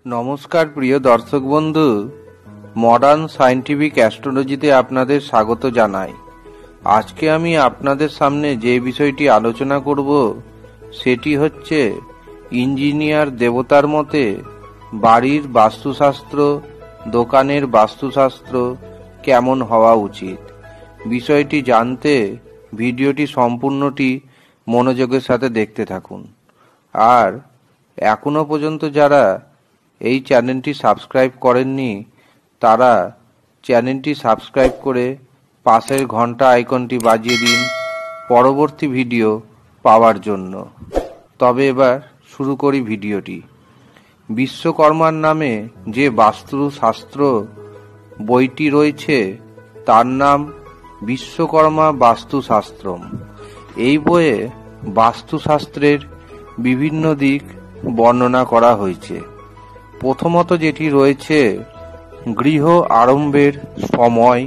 নমস্কার প্রিয় দর্শক বন্ধু, মডার্ন সায়েন্টিফিক অ্যাস্ট্রোলজিতে আপনাদের স্বাগত জানাই। আজকে আমি আপনাদের সামনে যে বিষয়টি আলোচনা করব সেটি হচ্ছে ইঞ্জিনিয়ার দেবতার মতে বাড়ির বাস্তুশাস্ত্র, দোকানের বাস্তুশাস্ত্র কেমন হওয়া উচিত। বিষয়টি জানতে ভিডিওটি সম্পূর্ণটি মনোযোগের সাথে দেখতে থাকুন। আর এখনো পর্যন্ত যারা এই চ্যানেলটি সাবস্ক্রাইব করেননি তারা চ্যানেলটি সাবস্ক্রাইব করে পাশের ঘন্টা আইকনটি বাজিয়ে দিন পরবর্তী ভিডিও পাওয়ার জন্য। তবে এবার শুরু করি ভিডিওটি। বিশ্বকর্মার নামে যে বাস্তুশাস্ত্র বইটি রয়েছে তার নাম বিশ্বকর্মা বাস্তুশাস্ত্রম। এই বইয়ে বাস্তুশাস্ত্রের বিভিন্ন দিক বর্ণনা করা হয়েছে। প্রথমত যেটি রয়েছে গৃহ আরম্ভের সময়,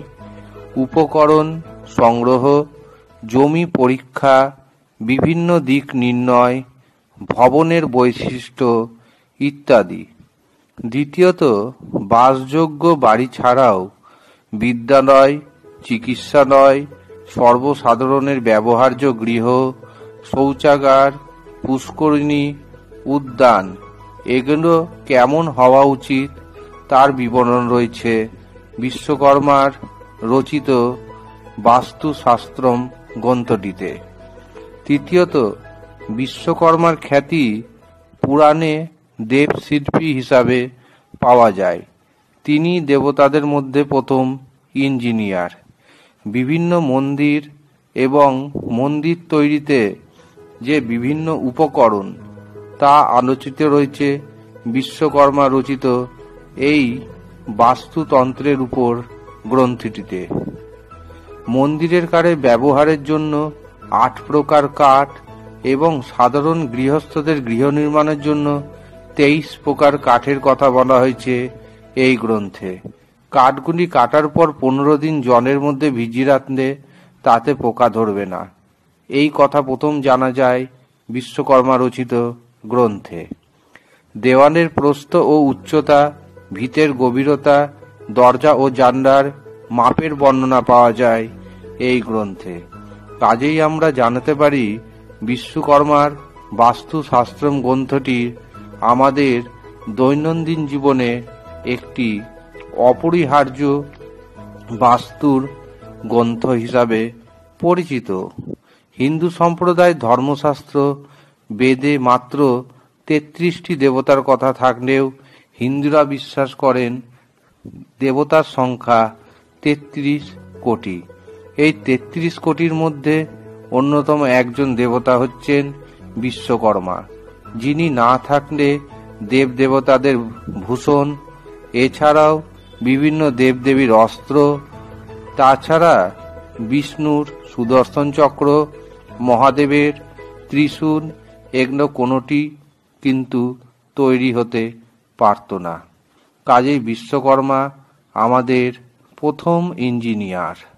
উপকরণ সংগ্রহ, জমি পরীক্ষা, বিভিন্ন দিক নির্ণয়, ভবনের বৈশিষ্ট্য ইত্যাদি। দ্বিতীয়ত বাসযোগ্য বাড়ি ছাড়াও বিদ্যালয়, চিকিৎসালয়, সর্বসাধারণের ব্যবহার্য গৃহ, শৌচাগার, পুষ্করিণী, উদ্যান এগুলো কেমন হওয়া উচিত তার বিবরণ রয়েছে বিশ্বকর্মার রচিত বাস্তুশাস্ত্রম গ্রন্থটিতে। তৃতীয়ত বিশ্বকর্মার খ্যাতি পুরাণে দেবশিল্পী হিসাবে পাওয়া যায়। তিনি দেবতাদের মধ্যে প্রথম ইঞ্জিনিয়ার। বিভিন্ন মন্দির এবং মন্দির তৈরিতে যে বিভিন্ন উপকরণ তা আলোচিত রয়েছে বিশ্বকর্মা রচিত এই বাস্তুতন্ত্রের উপর গ্রন্থটিতে। মন্দিরের কাঠের ব্যবহারের জন্য 8 প্রকার কাঠ এবং সাধারণ গৃহস্থদের গৃহ নির্মাণের জন্য 23 প্রকার কাঠের কথা বলা হয়েছে এই গ্রন্থে। কাঠগুলি কাটার পর 15 দিন জলের মধ্যে ভিজিয়ে রাখলে তাতে পোকা ধরবে না, এই কথা প্রথম জানা যায় বিশ্বকর্মা রচিত গ্রন্থে। দেওয়ালের প্রস্থ ও উচ্চতা, ভিতের গভীরতা, দরজা ও জানলার মাপের বর্ণনা পাওয়া যায় এই গ্রন্থে। কাজেই আমরা জানতে পারি বিশ্বকর্মার বাস্তুশাস্ত্রম গ্রন্থটি আমাদের দৈনন্দিন জীবনে একটি অপরিহার্য বাস্তুর গ্রন্থ হিসাবে পরিচিত। হিন্দু সম্প্রদায় ধর্মশাস্ত্র বেদে মাত্র 33টি দেবতার কথা থাকলেও হিন্দুরা বিশ্বাস করেন দেবতার সংখ্যা 33 কোটি। এই 33 কোটির মধ্যে অন্যতম একজন দেবতা হচ্ছেন বিশ্বকর্মা, যিনি না থাকলে দেবদেবতাদের ভূষণ, এছাড়াও বিভিন্ন দেবদেবীর অস্ত্র, তাছাড়া বিষ্ণুর সুদর্শন চক্র, মহাদেবের ত্রিশূল এগুলো কোনোটি কিন্তু তৈরি হতে পারত না। কাজেই বিশ্বকর্মা আমাদের প্রথম ইঞ্জিনিয়ার।